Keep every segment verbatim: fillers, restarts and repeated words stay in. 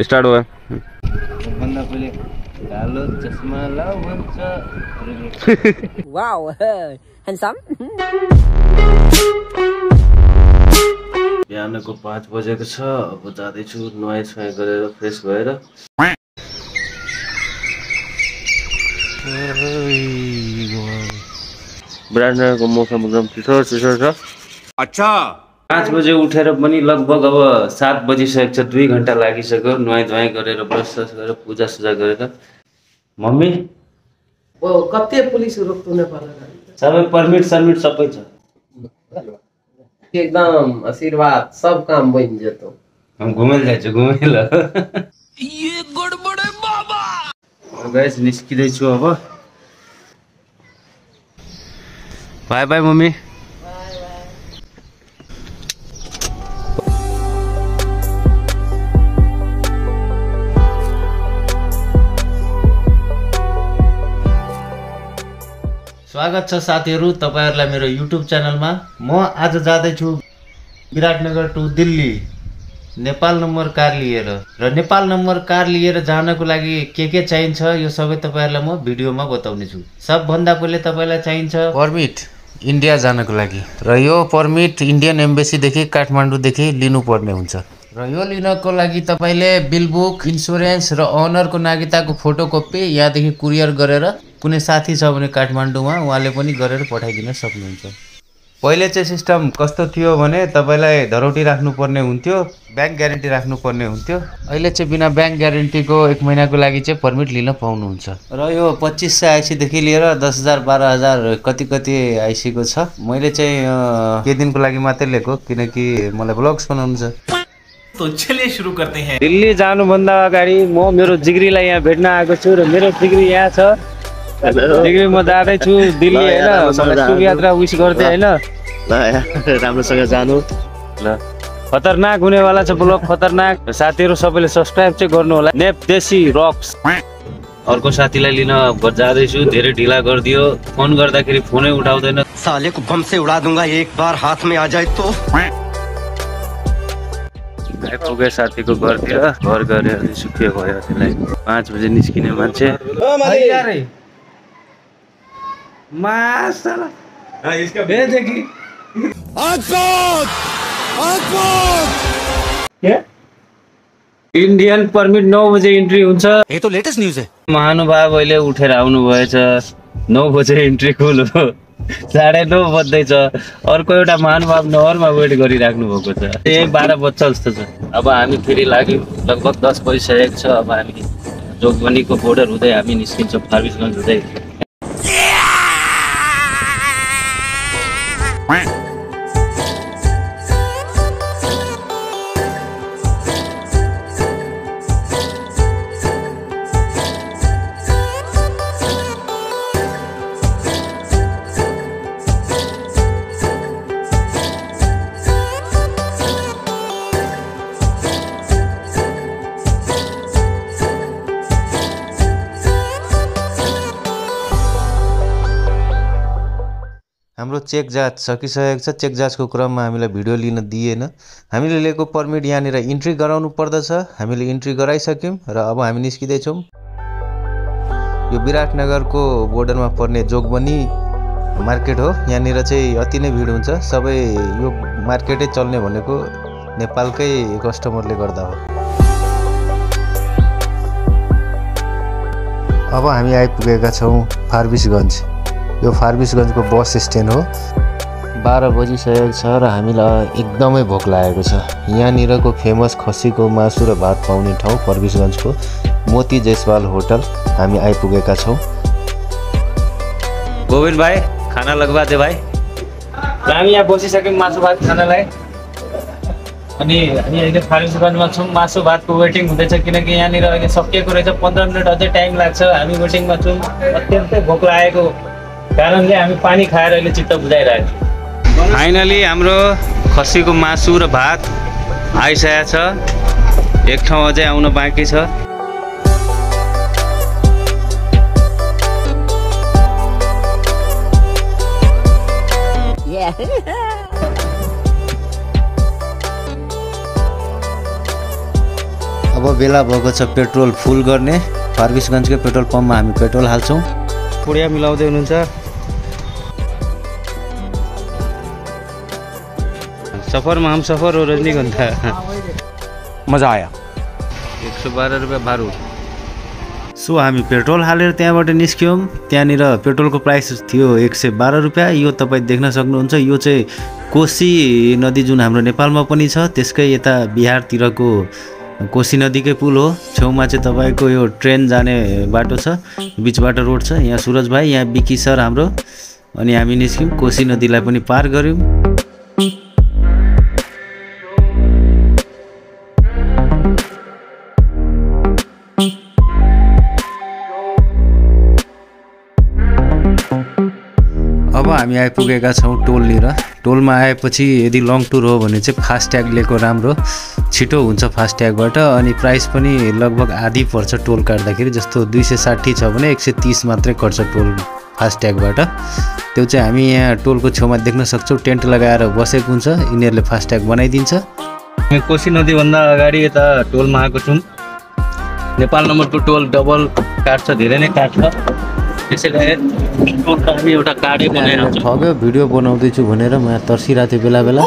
Start हो भन्दा पहिले कालो चस्मा लाउ भन्छ। Wow handsome. बिहानको पाँच बजेको छ। अब जाँदैछु नुहाइ सुहाइ गरेर फ्रेस भएर। विराटनगरको मौसम एकदम चिसो चिसो छ। अच्छा पाँच बजे उठेर पनि लगभग अब सात बजिसकेको छ। दुई घन्टा लागिसक्यो नुहाइ धुवाइ गरेर ब्रस गरेर पूजा सुजा गरेर। मम्मी ओ कति पुलिस रोक्नु नेपालमा सबै परमिट सर्मिट सबै छ एकदम आशीर्वाद सब काम बन जेतो। हम घुमेल जान्छु घुमेल। ये गडबड है बाबा। गाइस निस्किदै छु अब। Bye bye mummy. स्वागत छ साथीहरु तपाईहरुलाई मेरो युट्युब च्यानलमा। म आज जाँदैछु Biratnagar to Delhi Nepal number car लिएर। र नेपाल नम्बर कार लिएर जानको लागि के के चाहिन्छ यो सबै तपाईहरुलाई म भिडियोमा बताउने छु। सबभन्दा पहिले तपाईलाई चाहिन्छ परमिट इन्डिया जानको लागि। र यो परमिट इन्डियन एम्बेसी देखि काठमाडौँ देखि लिनु पर्ने हुन्छ। र यो लिनको लागि तपाईले बिल बुक, इन्स्योरेन्स र ओनरको नागरिकताको फोटोकपी यहाँदेखि कुरियर गरेर कुनै साथी छ भने काठमाडौँमा उहाँले पनि गरेर पठाइदिन सक्नुहुन्छ। पहिले चाहिँ सिस्टम कस्तो थियो भने तपाईलाई धरौटी राख्नु पर्ने हुन्थ्यो, ब्याङ्क ग्यारेन्टी राख्नु पर्ने हुन्थ्यो। अहिले चाहिँ बिना ब्याङ्क ग्यारेन्टीको एक महिनाको लागि चाहिँ परमिट लिन पाउनुहुन्छ। र यो पच्चिस सय आइसी देखि लिएर दस हजार बाह्र हजार कति कति आइसी को छ। मैले चाहिँ केही दिनको लागि मात्रै लिएको किनकि मलाई ब्लग्स बनाउनु छ। तो चलिए शुरू करते हैं। दिल्ली जानुभन्दा अगाडि म मेरो जिग्रीलाई यहाँ भेट्न आएको छु र मेरो जिग्री यहाँ छ। जिग्री म जाँदैछु दिल्ली हैन, मलाई शुभ यात्रा विश गर्दै हैन। ल राम्रोसँग जानु ल। खतरनाक हुनेवाला छ ब्लग, खतरनाक। साथीहरु सबैले सब्स्क्राइब चाहिँ गर्नु होला। नेप देशी रक्स। अर्को साथीलाई लिन जाँदैछु, धेरै ढिला गरिदियो। फोन गर्दाखेरि फोनै उठाउँदैन। साले को बम से उड़ा दूंगा एक बार हाथ में आ जाए तो। आइपुगे साथीको घरतिर। घर गएर सुक्यो भयो त्यसलाई। पाँच बजे निस्किने मान्छे मासला इसका भेज देखी इन्डियन परमिट नौ बजे इन्ट्री हुन्छ। ये तो लेटेस्ट न्यूज है। महानुभाव अहिले उठेर आउनु भएछ। नौ बजे इन्ट्री खुल हो, साढे नौ बज्दैछ। अर्को एउटा महानुभाव नहरमा वेट गरिराख्नु भएको छ। यही बाह्र बज्छ जस्तो छ। अब हामी फेरि लाग्यौँ, लगभग दस बजिसकेको छ। अब हामी जोगबनीको बोर्डर हुँदै हामी निस्किन्छौँ, फारबिसगञ्ज हुँदै। हाम्रो चेक जाँच सकिसकेको छ। चेक जाँचको क्रममा हामीलाई भिडियो लिन दिएन। हामीले लिएको परमिट यहाँनिर इन्ट्री गराउनु पर्दछ। हामीले इन्ट्री गराइसक्यौँ र अब हामी निस्किँदैछौँ। यो विराटनगरको बोर्डरमा पर्ने जोगबनी मार्केट हो। यहाँनिर चाहिँ अति नै भिड हुन्छ। सबै यो मार्केटै चल्ने भनेको नेपालकै कस्टमरले गर्दा हो। अब हामी आइपुगेका छौँ फारबिसगञ्ज। यो फारबिसगञ्जको बस स्ट्यान्ड हो। बाह्र बजिसकेको छ र हामीलाई एकदमै भोक लागेको छ। यहाँनिरको फेमस खसीको मासु र भात पाउने ठाउँ फारबिसगञ्जको मोती जयसवाल होटल हामी आइपुगेका छौँ। गोविन्द भाइ खाना लगवा दे भाइ। हामी यहाँ बसिसक्यौँ मासु भात खानालाई। अनि हामी अहिले फारबिसगञ्जमा छौँ। मासु भातको वेटिङ हुँदैछ किनकि यहाँनिर अहिले सकिएको रहेछ। पन्ध्र मिनट अझै टाइम लाग्छ। हामी वेटिङमा छौँ। अत्यन्तै भोक लागेको कारणले हामी पानी खाएर अहिले चित्त बुझाइरहेको छौँ। फाइनली हाम्रो खसीको मासु र भात आइसकेको छ। एक ठाउँ अझै आउन बाँकी छ। अब बेला भएको छ पेट्रोल फुल गर्ने। फारबिसगञ्जकै पेट्रोल पम्पमा हामी पेट्रोल हाल्छौँ। पुडिया मिलाउँदै हुनुहुन्छ। सफरमा हम सफर हो रजनीगन्धा। मजा आया। एक सौ बाह्र रुपियाँ भाडा। सो हामी पेट्रोल हालेर त्यहाँबाट निस्क्यौँ। त्यहाँनिर पेट्रोलको प्राइस थियो एक सय बाह्र रुपियाँ। यो तपाईँ देख्न सक्नुहुन्छ, यो चाहिँ कोशी नदी जुन हाम्रो नेपालमा पनि छ त्यसकै यता बिहारतिरको कोशी नदीकै पुल हो। छेउमा चाहिँ तपाईँको यो ट्रेन जाने बाटो छ, बिचबाट रोड छ। यहाँ सुरज भाइ, यहाँ बिकी सर हाम्रो। अनि हामी निस्क्यौँ, कोशी नदीलाई पनि पार गऱ्यौँ। अब हामी आइपुगेका छौँ टोलनिर। टोलमा आएपछि यदि लङ टुर हो भने चाहिँ फास्ट्याग लिएको राम्रो, छिटो हुन्छ फास्ट्यागबाट। अनि प्राइस पनि लगभग आधी पर्छ टोल काट्दाखेरि। जस्तो दुई सय साठी छ भने एक सय तिस मात्रै कट्छ टोल फास्ट्यागबाट। त्यो चाहिँ हामी यहाँ टोलको छेउमा देख्न सक्छौँ, टेन्ट लगाएर बसेको हुन्छ, यिनीहरूले फास्ट्याग बनाइदिन्छ। हामी कोशी नदीभन्दा अगाडि यता टोलमा आएको छौँ। नेपाल नम्बरको टोल डबल काट्छ, धेरै नै काट्छ। त्यसैले हामी एउटा कार्डै बनाइरहेको छु। ठग्यो भिडियो बनाउँदैछु भनेर म तर्सिरहेको थिएँ बेला बेला।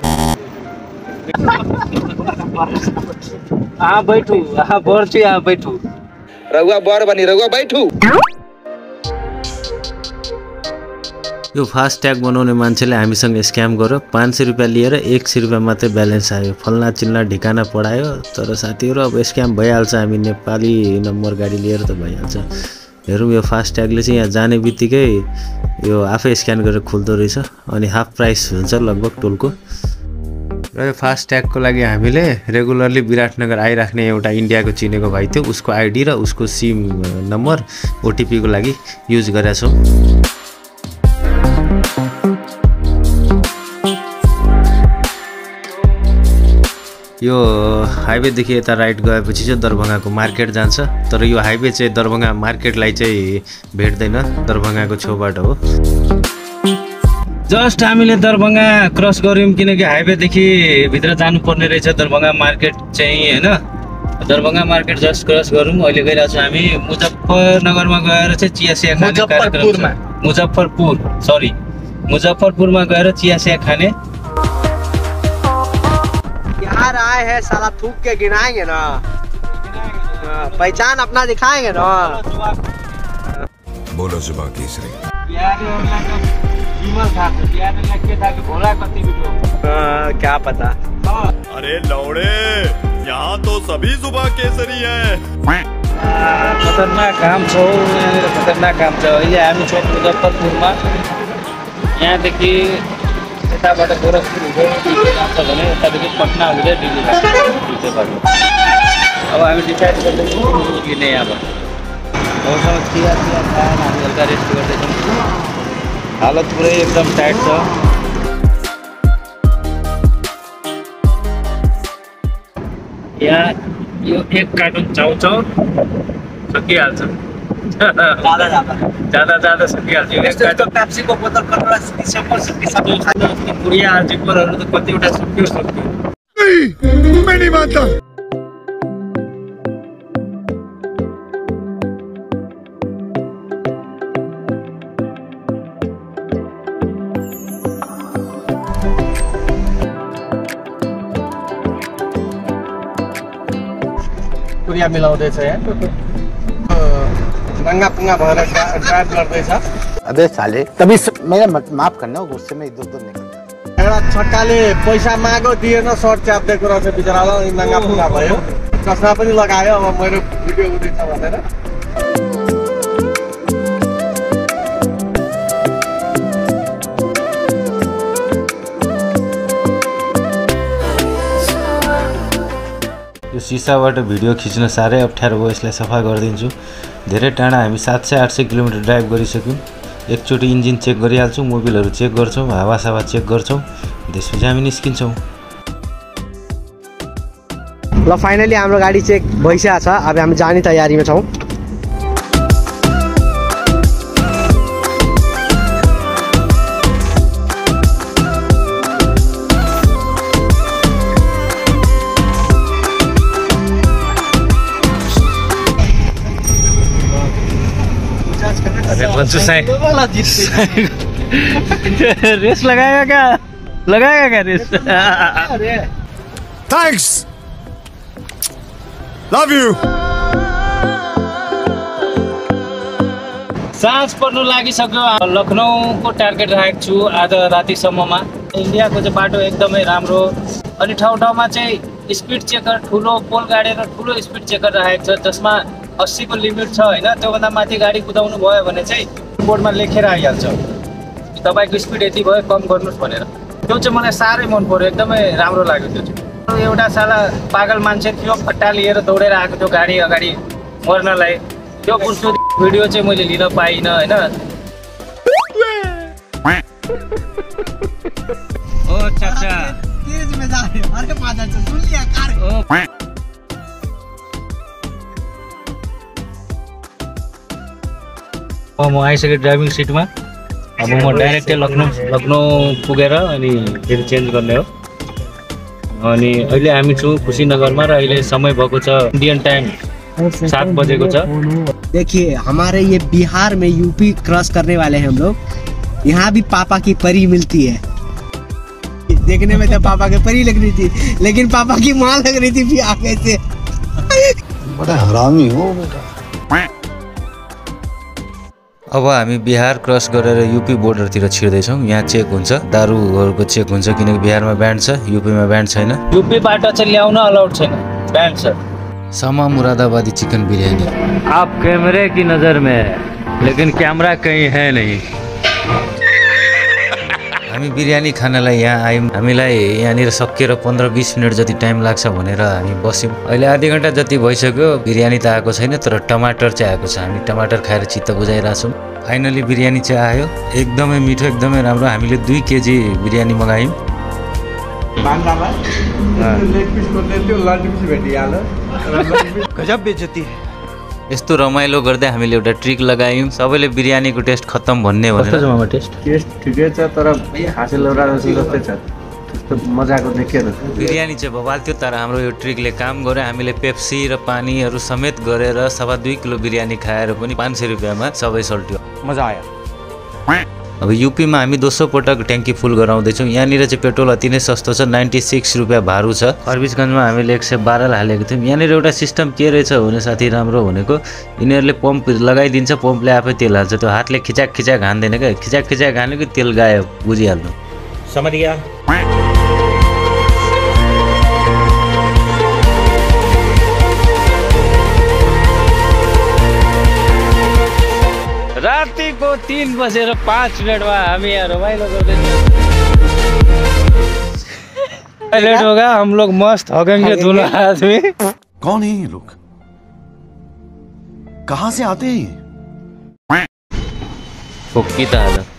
आ बैठू, आ बढ्छु, आ बैठू, रघुआ बर बनी, रघुआ बैठू। यो फास्ट्याग बनाउने मान्छेले हामीसँग स्क्याम गर्यो। पाँच सय रुपियाँ लिएर एक सय रुपियाँ मात्रै ब्यालेन्स आयो। फल्ना चिल्ना ढिकाना पढायो। तर साथीहरू अब स्क्याम भइहाल्छ, हामी नेपाली नम्बर गाडी लिएर त भइहाल्छ। हेरौँ, यो फास्ट्यागले चाहिँ यहाँ जाने बित्तिकै यो आफै स्क्यान गरेर खुल्दो रहेछ। अनि हाफ प्राइस हुन्छ लगभग टोलको। र यो फास्ट्यागको लागि हामीले रेगुलरली विराटनगर आइराख्ने एउटा इन्डियाको चिनेको भाइ थियो, उसको आइडी र उसको सिम नम्बर ओटिपीको लागि युज गरेका छौँ। यो हाइवेदेखि यता राइट गएपछि चाहिँ दरभङ्गाको मार्केट जान्छ। तर यो हाइवे चाहिँ दरभङ्गा मार्केटलाई चाहिँ भेट्दैन, दरभङ्गाको छेउबाट हो। जस्ट हामीले दरभङ्गा क्रस गऱ्यौँ किनकि हाइवेदेखि भित्र जानुपर्ने रहेछ दरभङ्गा मार्केट चाहिँ, होइन। दरभङ्गा मार्केट जस्ट क्रस गरौँ। अहिले गइरहेको छौँ हामी मुजफ्फरनगरमा गएर चाहिँ चिया सिया खाने कार्यक्रम छ। मुजफ्फरपुर सरी मुजफ्फरपुरमा गएर चिया सिया खाने। यार आए हैं साला थूक के गिनाएंगे ना, पहचान अपना दिखाएंगे ना। बोलो जुबा केसरी। क्या पता। अरे लौड़े, यहाँ तो सभी जुबा केसरी है। खतरनाक काम छ, यहाँनिर खतरनाक काम छ। अहिले हामी छौँ मुजफ्फरपुरमा। यहाँदेखि यताबाट गोरखपुर हुँदै जान्छ भने यतादेखि पटना हुँदै दिल्ली जान्छ दुईटै बाटो। अब हामी डिसाइड गर्दैछौँ लिने यहाँबाट। अबसम्म चिया चिया खाएर हामी हल्का रेस्ट गर्दैछौँ। हालत पुरै एकदम टाइट छ। यहाँ यो एक कार्टुन चाउचाउ सकिहाल्छ। ज्यादा ज्यादा ज्यादा ज्यादा सकिहाल्छ। यो एक कार्टुन पेप्सीको बोतल कटोरा डिसेम्बर सकिसक्यो। पुडिया आर्जिपरहरू त कतिवटा सक्यो सक्यो। मैं नहीं मानता। पुडिया मिलाउँदैछ यहाँ, नंगा पुंगा भएर ड्राइभ गर्दैछ। अबे साले, तभी मेरा माफ करना, गुस्से में इधर उधर निकल। एउटा छक्काले पैसा मागो दिएन, सर्ट च्याप्दैको रहेछ बिचरालाई, नंगा पुंगा भयो। चस्मा पनि लगायो, अब मेरो भिडियो उठ्दैछ भनेर। यो सिसाबाट भिडियो खिच्न साह्रै अप्ठ्यारो हो, यसलाई सफा गरिदिन्छु। धेरै टाढा हामी सात सय आठ सय किलोमिटर ड्राइभ गरिसक्यौँ। एकचोटि इन्जिन चेक गरिहाल्छौँ, मोबिलहरू चेक गर्छौँ, हावासावा चेक गर्छौँ, त्यसपछि हामी निस्किन्छौँ। ल फाइनली हाम्रो गाडी चेक भइसकेको छ। अब हामी जाने तयारीमा छौँ। अरे बच्चों साई रेस लगाएगा क्या लगाएगा क्या रेस थैंक्स लव यू साँझ पर्नु लागिसक्यो लखनऊको टार्गेट राखेको छु आज रातिसम्ममा इन्डियाको चाहिँ बाटो एकदमै राम्रो अनि ठाउँ ठाउँमा चाहिँ स्पिड चेकर ठुलो पोल गाडेर ठुलो स्पिड चेकर राखेको छ जसमा अस्सी को लिमिट छ होइन त्योभन्दा माथि गाडी कुदाउनु भयो भने चाहिँ बोर्डमा लेखेर आइहाल्छ तपाईँको स्पिड यति भयो कम गर्नुहोस् भनेर त्यो चाहिँ मलाई साह्रै मन पर्यो एकदमै राम्रो लाग्यो त्यो चाहिँ एउटा साला पागल मान्छे थियो फट्टा लिएर दौडेर आएको थियो गाडी अगाडि मर्नलाई त्यो उसको भिडियो चाहिँ मैले लिन पाइनँ होइन ओ चाचा तेज में जा रहे अरे माता सुन लिया कार म आइसकेँ ड्राइभिङ सिटमा अब म डाइरेक्टै लखनऊ लखनऊ पुगेर अनि फेरि चेन्ज गर्ने हो अनि अहिले हामी छु कुशीनगरमा र अहिले समय भएको छ इंडियन टाइम सात बजेको छ। देखिए हमारे ये बिहार में यूपी क्रॉस करने वाले हैं हम लोग। यहाँ भी पापा की परी मिलती है। देखने में तो पापा की परी लग रही थी लेकिन पापा की माँ लग रही थी भी आगे से। बड़ा हरामी हो बेटा। अब हामी बिहार क्रस गरेर यूपी बोर्डरतिर छिर्दैछौँ। यहाँ चेक हुन्छ, दारूहरूको चेक हुन्छ किनकि बिहारमा ब्यान्ड छ, यूपीमा ब्यान्ड छैन। यूपीबाट चाहिँ ल्याउन अलाउड छैन, ब्यान्ड छ। समा मुरादाबादी चिकन बिरयानी। आप कैमरे की नजर में है लेकिन कैमरा कहीं है नहीं। हामी बिरयानी खानलाई यहाँ आयौँ। हामीलाई यहाँनिर सकिएर पन्ध्र बिस मिनट जति टाइम लाग्छ भनेर हामी बस्यौँ। अहिले आधी घन्टा जति भइसक्यो, बिरयानी त आएको छैन तर टमाटर चाहिँ आएको छ। हामी टमाटर खाएर चित्त बुझाइरहेछौँ। फाइनली बिरयानी चाहिँ आयो, एकदमै मिठो, एकदमै राम्रो। हामीले दुई केजी बिरयानी मगायौँ। गजब बेइज्जती है। यस्तो रमाइलो गर्दै हामीले एउटा ट्रिक लगायौँ। सबैले बिरयानीको टेस्ट खत्तम भन्ने भनेर। कस्तो छ मामा टेस्ट? टेस्ट ठिकै छ तर हासिल एउटा जस्तै छ, त्यस्तो मजाको देखेर। बिरयानी चाहिँ बवाल थियो तर हाम्रो यो ट्रिकले काम गर्यो। हामीले पेप्सी र पानीहरू समेत गरेर सवा दुई किलो बिरयानी खाएर पनि पाँच सय रुपियाँमा सबै सल्ट्यो। मजा आयो। अब यूपीमा हामी दोस्रो पटक ट्याङ्की फुल गराउँदैछौँ। यहाँनिर चाहिँ पेट्रोल अति नै सस्तो छ, नाइन्टी सिक्स रुपियाँ भारू छ। फर्बिसगञ्जमा हामीले एक सय बाह्र हालेको थियौँ। यहाँनिर एउटा सिस्टम के रहेछ भने साथी राम्रो भनेको, यिनीहरूले पम्प लगाइदिन्छ, पम्पले आफै तेल हाल्छ। त्यो हातले खिचाक खिचाक हान्दैन क्या, खिचाक खिचाक हाल्यो कि तेल गायो, बुझिहाल्नु। समरिया राति को तीन बजेर पाँच मिनटमा हामी यहाँ रमाइलो गर्दैछौँ। लेट होगा, हम लोग मस्त हगेंगे दोनों आदमी। कौन है ये लोग, कहाँ से आते हैं ये? फोकी त हाल